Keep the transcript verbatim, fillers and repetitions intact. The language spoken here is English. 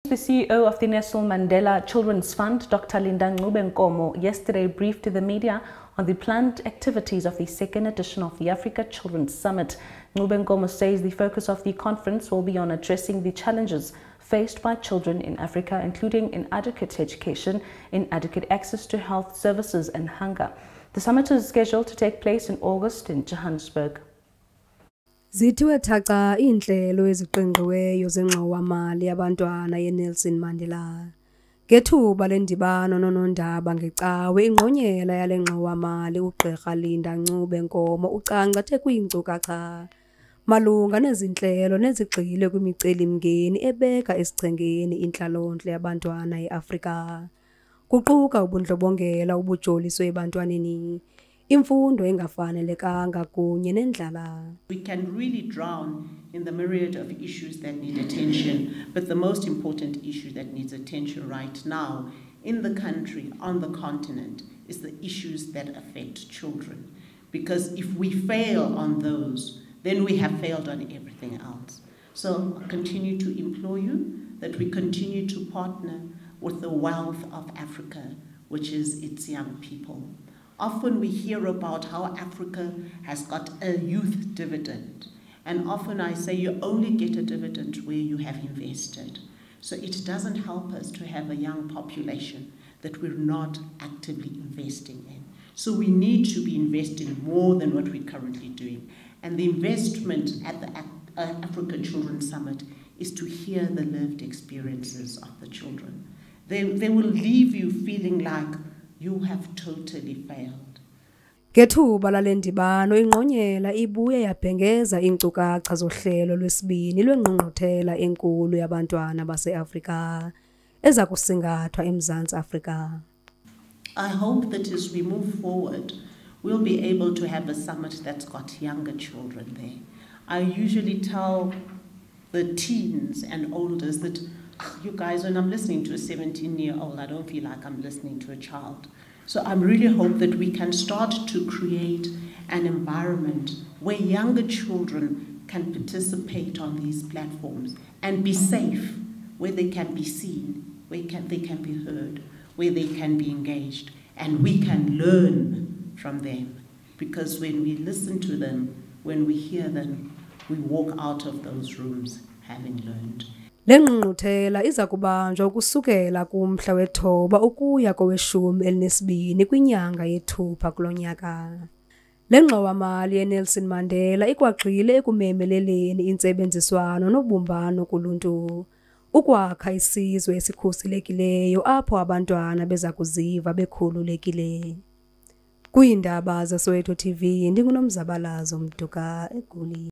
The C E O of the Nelson Mandela Children's Fund, Doctor Linda Ncube-Nkomo, yesterday briefed the media on the planned activities of the second edition of the Africa Children's Summit. Ncube-Nkomo says the focus of the conference will be on addressing the challenges faced by children in Africa, including inadequate education, inadequate access to health services and hunger. The summit is scheduled to take place in August in Johannesburg. Zithiwe thaca iinhlelo eziqingqiweyo zengxowa-mali yabantwana ye-Nelson Mandela. Ngethuba lendibano nonondaba ngecawe ingqonyela yale ngxowa-mali uGqirha Linda Ncube-Nkomo ucangathe kwiinkcukacha malunga nezinhlelo nezigxile kwimiceli-mngeni ebeka esichengeni intlalontle yabantwana e-Afrika. Kuquka ubundlobongela ubujoliswe ebantwaneni, imfundo engafanelekanga kunye nendlala. We can really drown in the myriad of issues that need attention, but the most important issue that needs attention right now in the country, on the continent, is the issues that affect children. Because if we fail on those, then we have failed on everything else. So I continue to implore you that we continue to partner with the wealth of Africa, which is its young people. Often we hear about how Africa has got a youth dividend. And often I say you only get a dividend where you have invested. So it doesn't help us to have a young population that we're not actively investing in. So we need to be investing more than what we're currently doing. And the investment at the African Children's Summit is to hear the lived experiences of the children. They, they will leave you feeling like you have totally failed. Ngethuba lale ndibano ingqonyela ibuye yabhengeza iinkcukacha zohlelo lwesibini lwengqungquthela enkulu yabantwana base-Afrika eza kusingathwa eMzantsi Afrika. I hope that as we move forward, we'll be able to have a summit that's got younger children there. I usually tell the teens and olders that, you guys, when I'm listening to a seventeen-year-old, I don't feel like I'm listening to a child. So I really hope that we can start to create an environment where younger children can participate on these platforms and be safe, where they can be seen, where can, they can be heard, where they can be engaged, and we can learn from them. Because when we listen to them, when we hear them, we walk out of those rooms having learned. Le ngqungquthela iza kubanjwa ukusukela kumhla wethoba ukuya koweshumi elinesibini kwinyanga yethupha kulo nyaka. Le ngxowa-mali yeNelson Mandela ikwagxile ekumemeleleni intsebenziswano nobumbano kuluntu, ukwakha isizwe esikhuselekileyo apho abantwana beza kuziva bekhululekile. Kwiindaba zeSoweto T V, ndinguNomzabalazo Mduka eGoli.